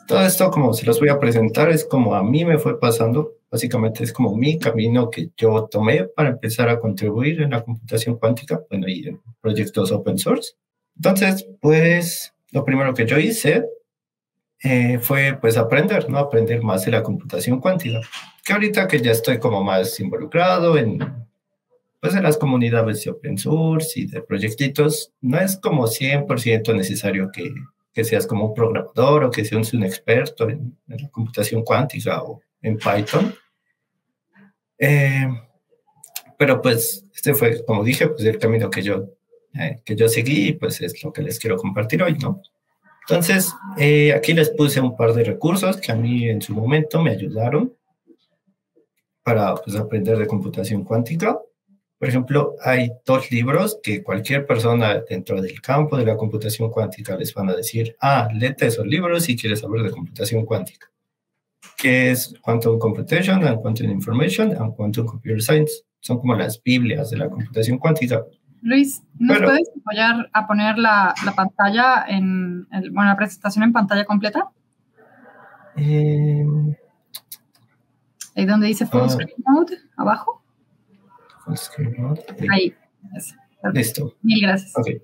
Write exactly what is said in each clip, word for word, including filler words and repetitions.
todo esto, como se los voy a presentar, es como a mí me fue pasando. Básicamente es como mi camino que yo tomé para empezar a contribuir en la computación cuántica, bueno, y en proyectos open source. Entonces, pues, lo primero que yo hice eh, fue, pues, aprender, ¿no? Aprender más de la computación cuántica. Que ahorita que ya estoy como más involucrado en, pues, en las comunidades de open source y de proyectitos, no es como cien por ciento necesario que, que seas como un programador o que seas un experto en, en la computación cuántica o en Python. Eh, pero pues este fue, como dije, pues el camino que yo, eh, que yo seguí y pues es lo que les quiero compartir hoy, ¿no? Entonces, eh, aquí les puse un par de recursos que a mí en su momento me ayudaron para pues, aprender de computación cuántica. Por ejemplo, hay dos libros que cualquier persona dentro del campo de la computación cuántica les van a decir, ah, léete esos libros si quieres saber de computación cuántica, que es Quantum Computation and Quantum Information and Quantum Computer Science. Son como las Biblias de la computación cuántica. Luis, ¿nos Pero, puedes apoyar a poner la, la pantalla en, el, bueno, la presentación en pantalla completa? Eh, Ahí donde dice Full uh, Screen Mode, abajo. Full Screen Mode. Ahí. Ahí. Listo. Mil gracias. Ok.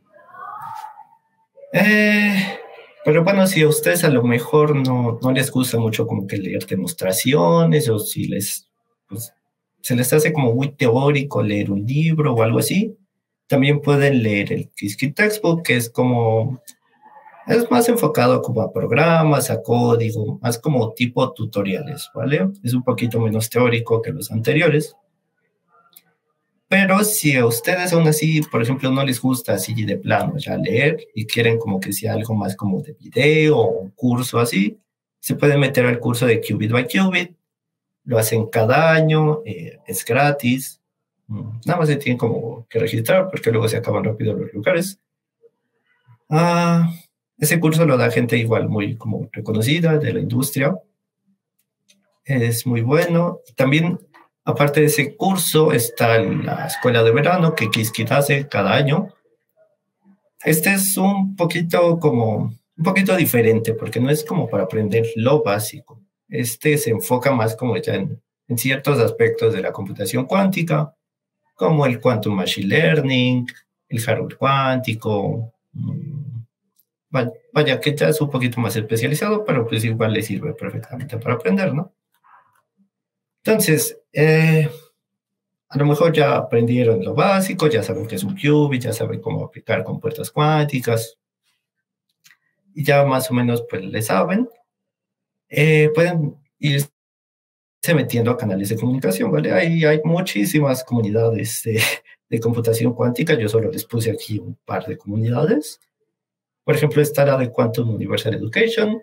Eh, pero bueno, si a ustedes a lo mejor no, no les gusta mucho como que leer demostraciones o si les, pues, se les hace como muy teórico leer un libro o algo así, también pueden leer el Qiskit Textbook, que es como, es más enfocado como a programas, a código, más como tipo tutoriales, ¿vale? Es un poquito menos teórico que los anteriores. Pero si a ustedes aún así, por ejemplo, no les gusta así de plano ya leer y quieren como que sea algo más como de video o un curso así, se pueden meter al curso de Qubit by Qubit. Lo hacen cada año, eh, es gratis. Nada más se tienen como que registrar porque luego se acaban rápido los lugares. Ah, ese curso lo da gente igual muy como reconocida de la industria. Es muy bueno. También, aparte de ese curso, está la escuela de verano que Qiskit hace cada año. Este es un poquito como, un poquito diferente porque no es como para aprender lo básico. Este se enfoca más como ya en, en ciertos aspectos de la computación cuántica, como el Quantum Machine Learning, el hardware cuántico. Vaya, que ya es un poquito más especializado, pero pues igual le sirve perfectamente para aprender, ¿no? Entonces, eh, a lo mejor ya aprendieron lo básico, ya saben qué es un qubit, ya saben cómo aplicar compuertas cuánticas, y ya más o menos pues le saben. Eh, pueden ir se metiendo a canales de comunicación, ¿vale? Hay, hay muchísimas comunidades de, de computación cuántica. Yo solo les puse aquí un par de comunidades. Por ejemplo, está la de Quantum Universal Education.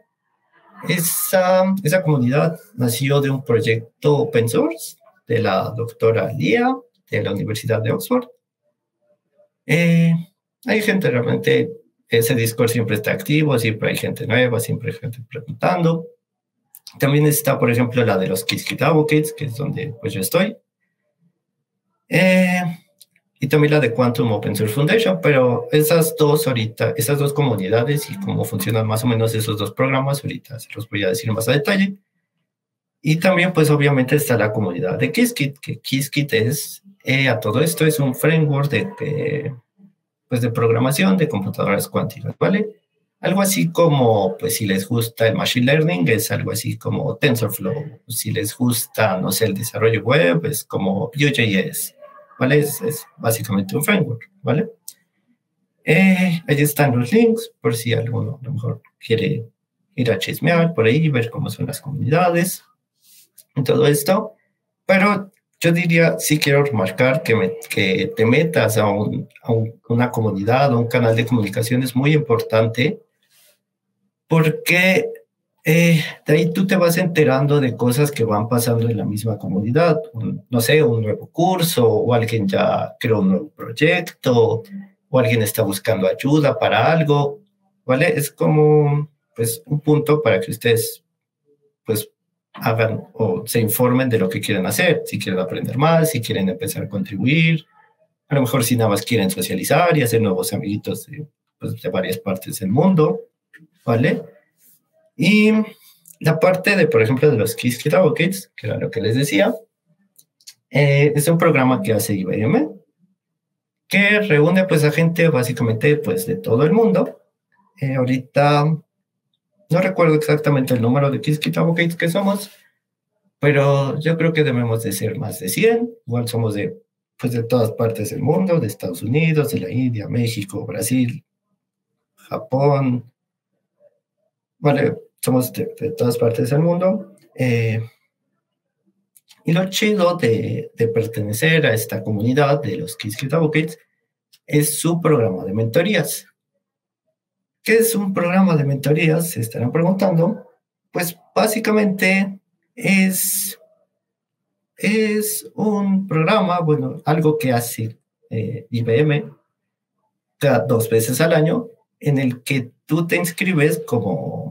Esa, esa comunidad nació de un proyecto open source de la doctora Lia, de la Universidad de Oxford. Eh, hay gente realmente, ese Discord siempre está activo, siempre hay gente nueva, siempre hay gente preguntando. También está, por ejemplo, la de los Qiskit Advocates, que es donde pues, yo estoy. Eh, y también la de Quantum Open Source Foundation, pero esas dos ahorita, esas dos comunidades y cómo funcionan más o menos esos dos programas, ahorita se los voy a decir más a detalle. Y también, pues, obviamente está la comunidad de Qiskit, que Qiskit es, eh, a todo esto, es un framework de, de, pues, de programación de computadoras cuánticas, ¿vale? Algo así como, pues, si les gusta el Machine Learning, es algo así como TensorFlow. Si les gusta, no sé, el desarrollo web, es como Vue.js, ¿vale? Es, es básicamente un framework, ¿vale? Eh, ahí están los links, por si alguno a lo mejor quiere ir a chismear por ahí, ver cómo son las comunidades y todo esto. Pero yo diría, sí quiero remarcar que, me, que te metas a, un, a un, una comunidad, a un canal de comunicación es muy importante, porque eh, de ahí tú te vas enterando de cosas que van pasando en la misma comunidad. Un, no sé, un nuevo curso, o alguien ya creó un nuevo proyecto, o alguien está buscando ayuda para algo, ¿vale? Es como, pues, un punto para que ustedes, pues, hagan o se informen de lo que quieren hacer, si quieren aprender más, si quieren empezar a contribuir, a lo mejor si nada más quieren socializar y hacer nuevos amiguitos de, pues, de varias partes del mundo, ¿vale? Y la parte de, por ejemplo, de los Qiskit Advocates, que era lo que les decía, eh, es un programa que hace I B M, que reúne pues a gente básicamente pues de todo el mundo. Eh, ahorita no recuerdo exactamente el número de Qiskit Advocates que somos, pero yo creo que debemos de ser más de cien. Igual somos de, pues, de todas partes del mundo, de Estados Unidos, de la India, México, Brasil, Japón. Vale, somos de, de todas partes del mundo. Eh, y lo chido de, de pertenecer a esta comunidad de los Qiskit Advocates es su programa de mentorías. ¿Qué es un programa de mentorías? Se estarán preguntando. Pues básicamente es, es un programa, bueno, algo que hace eh, I B M cada dos veces al año, en el que tú te inscribes como,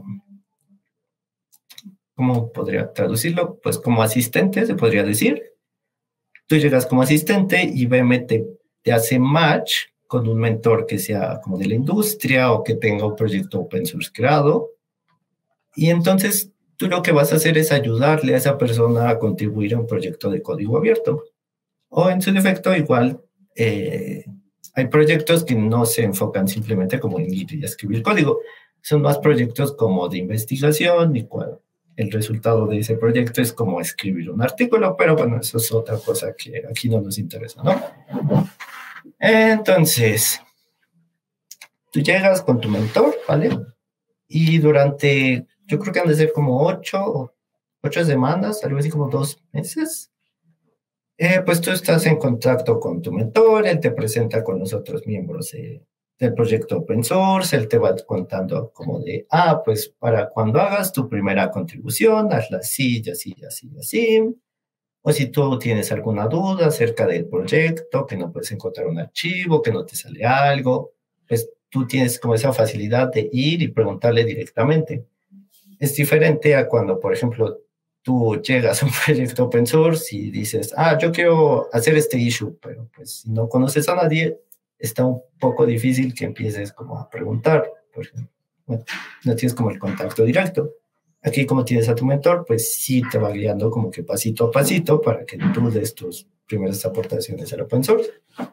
¿cómo podría traducirlo? Pues como asistente, se podría decir. Tú llegas como asistente y I B M te, te hace match con un mentor que sea como de la industria o que tenga un proyecto open source creado. Y entonces tú lo que vas a hacer es ayudarle a esa persona a contribuir a un proyecto de código abierto. O en su defecto, igual, eh, hay proyectos que no se enfocan simplemente como en ir y escribir código. Son más proyectos como de investigación y cual, el resultado de ese proyecto es como escribir un artículo, pero bueno, eso es otra cosa que aquí no nos interesa, ¿no? Entonces, tú llegas con tu mentor, ¿vale? Y durante, yo creo que han de ser como ocho, ocho semanas, algo así como dos meses, eh, pues tú estás en contacto con tu mentor, él te presenta con los otros miembros de, del proyecto open source, él te va contando como de, ah, pues para cuando hagas tu primera contribución, hazla así, y así, y así, y así. O si tú tienes alguna duda acerca del proyecto, que no puedes encontrar un archivo, que no te sale algo, pues tú tienes como esa facilidad de ir y preguntarle directamente. Es diferente a cuando, por ejemplo, tú llegas a un proyecto open source y dices, ah, yo quiero hacer este issue, pero pues si no conoces a nadie, está un poco difícil que empieces como a preguntar, porque bueno, no tienes como el contacto directo. Aquí, como tienes a tu mentor, pues sí te va guiando como que pasito a pasito para que tú des tus primeras aportaciones al open source.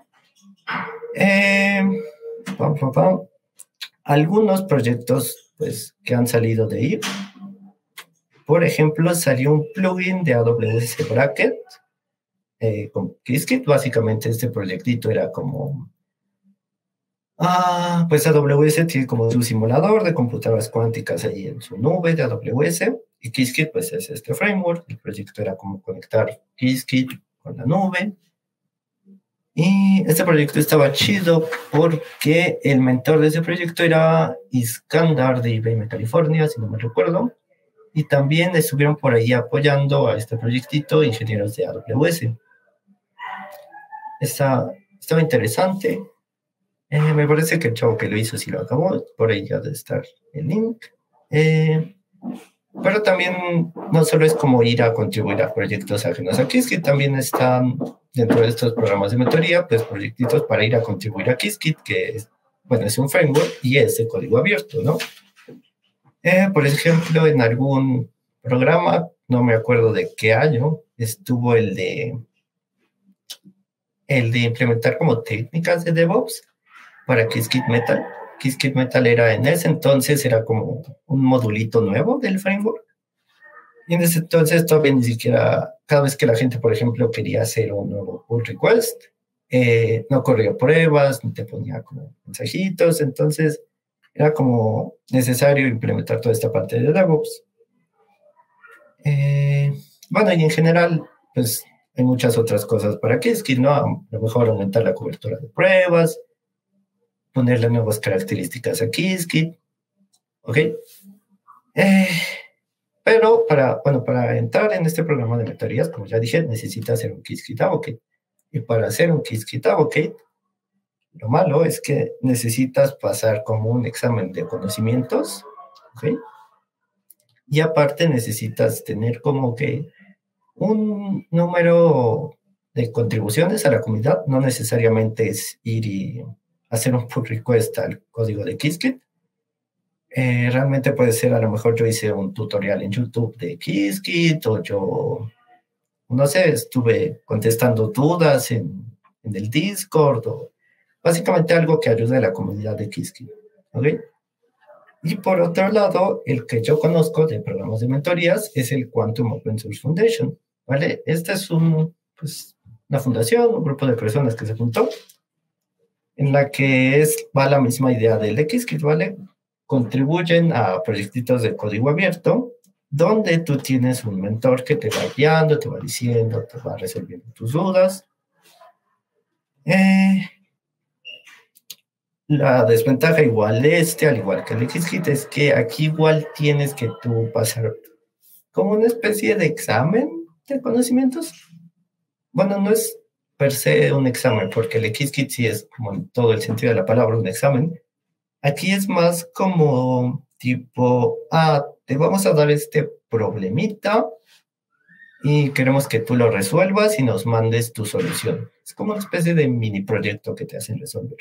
Eh, pam, pam, pam. Algunos proyectos pues, que han salido de ahí. Por ejemplo, salió un plugin de A W S Braket eh, con Qiskit. Básicamente este proyectito era como... Ah, pues A W S tiene como su simulador de computadoras cuánticas ahí en su nube de A W S, y Qiskit pues es este framework. El proyecto era como conectar Qiskit con la nube, y este proyecto estaba chido porque el mentor de ese proyecto era Iskandar de I B M California, si no me recuerdo, y también estuvieron por ahí apoyando a este proyectito ingenieros de A W S. Está, estaba interesante. Eh, me parece que el chavo que lo hizo sí lo acabó, por ahí ya debe estar el link. Eh, pero también no solo es como ir a contribuir a proyectos ajenos a Qiskit, también están dentro de estos programas de mentoría, pues proyectitos para ir a contribuir a Qiskit, que es, bueno, es un framework y es de código abierto, ¿no? Eh, por ejemplo, en algún programa, no me acuerdo de qué año, estuvo el de, el de implementar como técnicas de DevOps para Qiskit Metal. Qiskit Metal era en ese entonces, era como un modulito nuevo del framework. Y en ese entonces todavía ni siquiera, cada vez que la gente, por ejemplo, quería hacer un nuevo pull request, eh, no corría pruebas, ni te ponía como mensajitos, entonces era como necesario implementar toda esta parte de DevOps. Eh, bueno, y en general, pues hay muchas otras cosas para Qiskit, ¿no? A lo mejor aumentar la cobertura de pruebas, ponerle nuevas características a Qiskit, ¿ok? Eh, pero para, bueno, para entrar en este programa de mentorías, como ya dije, necesitas hacer un Qiskit Advocate. Y para hacer un Qiskit Advocate, lo malo es que necesitas pasar como un examen de conocimientos, ¿ok? Y aparte necesitas tener como que un número de contribuciones a la comunidad, no necesariamente es ir y hacer un pull request al código de Qiskit. Eh, realmente puede ser, a lo mejor yo hice un tutorial en YouTube de Qiskit, o yo, no sé, estuve contestando dudas en, en el Discord, o básicamente algo que ayude a la comunidad de Qiskit, ¿ok? Y por otro lado, el que yo conozco de programas de mentorías es el Quantum Open Source Foundation, ¿vale? Esta es un, pues, una fundación, un grupo de personas que se juntó, en la que es, va la misma idea del Qiskit, ¿vale? Contribuyen a proyectitos de código abierto, donde tú tienes un mentor que te va guiando, te va diciendo, te va resolviendo tus dudas. Eh, la desventaja igual de este, al igual que el Qiskit, es que aquí igual tienes que tú pasar como una especie de examen de conocimientos. Bueno, no es per se un examen, porque el Qiskit sí es, como en todo el sentido de la palabra, un examen. Aquí es más como tipo, ah, te vamos a dar este problemita y queremos que tú lo resuelvas y nos mandes tu solución. Es como una especie de mini proyecto que te hacen resolver.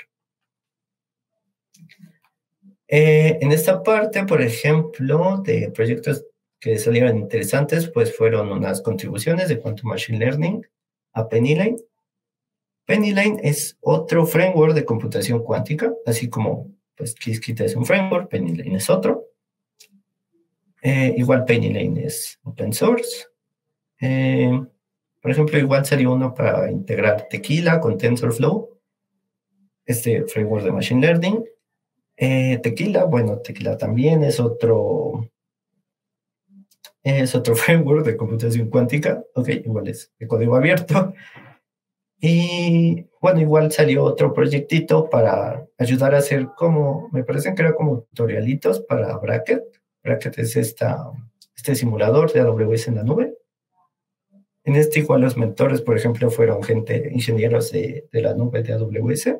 Eh, en esta parte, por ejemplo, de proyectos que salieron interesantes, pues fueron unas contribuciones de Quantum Machine Learning a PennyLane. PennyLane es otro framework de computación cuántica, así como pues Qiskit es un framework, PennyLane es otro. Eh, igual PennyLane es open source. Eh, por ejemplo, igual salió uno para integrar Tequila con TensorFlow, este framework de Machine Learning. Eh, Tequila, bueno, Tequila también es otro, es otro framework de computación cuántica. Ok, igual es de código abierto. Y bueno, igual salió otro proyectito para ayudar a hacer como, me parecen que era como tutorialitos para Bracket. Bracket es esta, este simulador de A W S en la nube. En este igual los mentores, por ejemplo, fueron gente, ingenieros de, de la nube de A W S.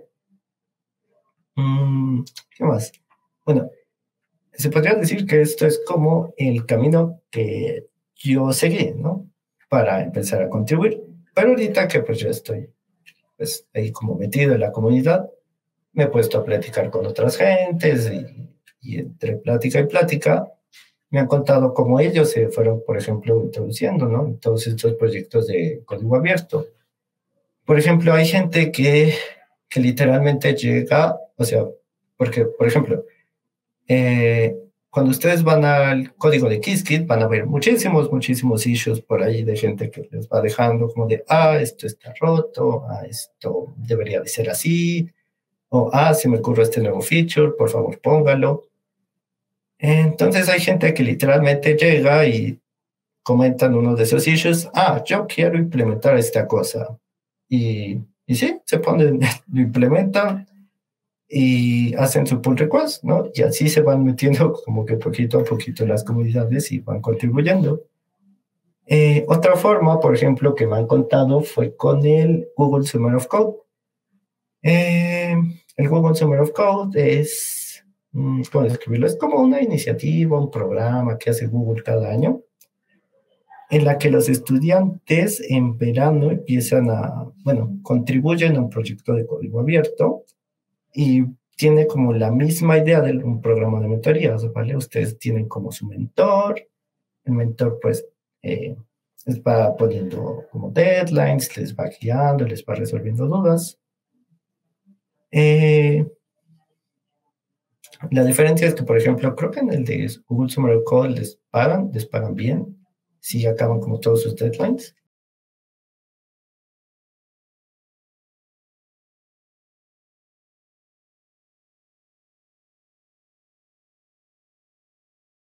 Mm, ¿qué más? Bueno, se podría decir que esto es como el camino que yo seguí, ¿no? Para empezar a contribuir. Pero ahorita que pues yo estoy pues, ahí como metido en la comunidad, me he puesto a platicar con otras gentes y, y entre plática y plática me han contado cómo ellos se fueron, por ejemplo, introduciendo, ¿no? En todos estos proyectos de código abierto. Por ejemplo, hay gente que, que literalmente llega, o sea, porque, por ejemplo, eh, cuando ustedes van al código de Qiskit, van a ver muchísimos, muchísimos issues por ahí de gente que les va dejando como de, ah, esto está roto, ah, esto debería de ser así, o, ah, se me ocurre este nuevo feature, por favor, póngalo. Entonces hay gente que literalmente llega y comentan uno de esos issues, ah, yo quiero implementar esta cosa. Y, y sí, se ponen, lo implementan y hacen su pull request, ¿no? Y así se van metiendo como que poquito a poquito en las comunidades y van contribuyendo. Eh, otra forma, por ejemplo, que me han contado fue con el Google Summer of Code. Eh, el Google Summer of Code es, ¿cómo describirlo? Es como una iniciativa, un programa que hace Google cada año, en la que los estudiantes en verano empiezan a, bueno, contribuyen a un proyecto de código abierto y tiene como la misma idea de un programa de mentorías, ¿vale? Ustedes tienen como su mentor, el mentor pues eh, les va poniendo como deadlines, les va guiando, les va resolviendo dudas. Eh, la diferencia es que, por ejemplo, creo que en el de Google Summer of Code les pagan, les pagan bien, si acaban como todos sus deadlines.